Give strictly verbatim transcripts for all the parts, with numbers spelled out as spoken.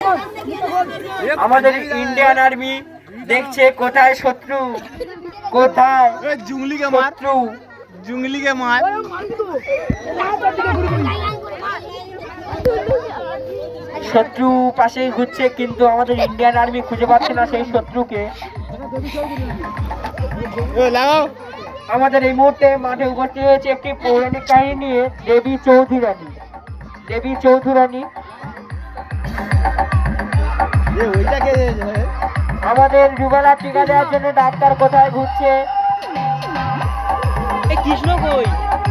আমাদের Indian army দেখছে কোথায় শত্রু, কোথায় শত্রু। জুংলিকে মার শত্রু পাশেই ঘুরছে, কিন্তু আমাদের ইন্ডিয়ান আর্মি খুঁজে পাচ্ছে না সেই শত্রুকে। আমাদের এই মুহূর্তে মাঠে উপস্থিত হয়েছে একটি পৌরাণিক কাহিনী নিয়ে, দেবী চৌধুরানী। দেবী চৌধুরানী আমাদের রুবেলার টিকা দেওয়ার জন্য ডাক্তার কোথায় ঘুরছে। কৃষ্ণ কই?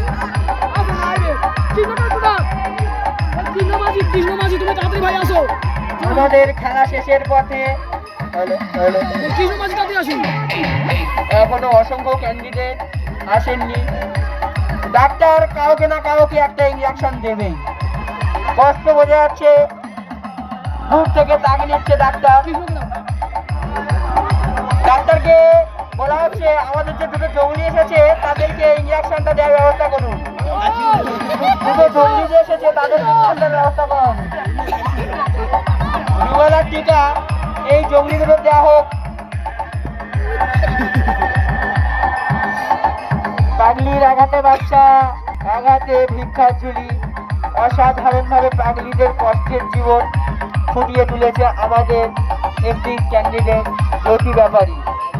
আমাদের খেলা শেষের পথে এখনো অসংখ্য ক্যান্ডিডেট আসেননি। ডাক্তার কাউকে না কাউকে একটা ইঞ্জেকশন দেবে, কষ্ট বোঝা যাচ্ছে, দূর থেকে তাকিয়ে নিচ্ছে ডাক্তার। ডাক্তারকে বলা হচ্ছে আমাদের যে দুটো জঙ্গলি এসেছে তাদেরকে ইঞ্জেকশনটা দেওয়ার ব্যবস্থা করুন। দুটো জঙ্গলি যে এসেছে তাদের ইঞ্জেকশনের ব্যবস্থা করুন। রুবেলার টিকা এই জঙ্গলিগুলো দেওয়া হোক। পাগলির আঘাতে বাচ্চা, আঘাতে ভিক্ষার ঝুলি, অসাধারণ ভাবে পাগলিদের কষ্টের জীবন ফুটিয়ে তুলেছে আমাদের একটি ক্যান্ডিডেট জ্যোতি ব্যাপারী।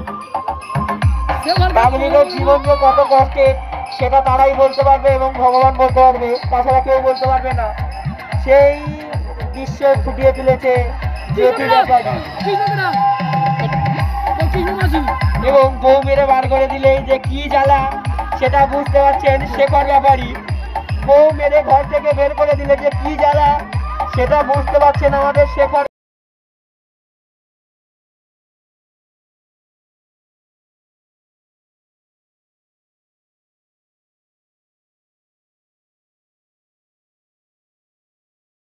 পাগলিদের জীবন যে কত কষ্টের সেটা তারাই বলতে পারবে এবং ভগবান বলতে পারবে, তাছাড়া কেউ বলতে পারবে না। সেই দৃশ্য ফুটিয়ে তুলেছে জ্যোতি ব্যাপারী। এবং বউ মেরে বার করে দিলেই যে কি জ্বালা সেটা বুঝতে পারছেন শেখর ব্যাপারী। বউ মেরে ঘর থেকে বের করে দিলে যে কি জ্বালা সেটা বুঝতে পারছেন আমাদের শেখর।